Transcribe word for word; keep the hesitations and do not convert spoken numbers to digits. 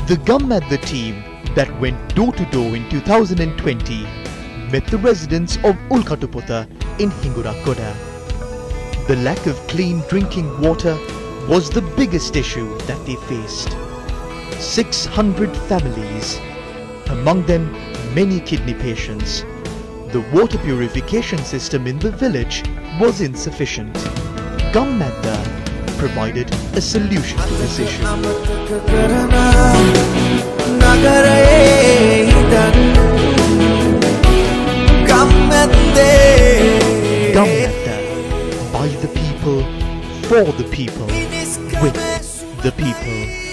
The Gammadda team that went door to door in two thousand twenty met the residents of Ulkatupota in Hingurakoda. The lack of clean drinking water was the biggest issue that they faced. six hundred families, among them many kidney patients. The water purification system in the village was insufficient. Gammadda provided a solution to this issue. Gammadda, by the people, for the people, with the people.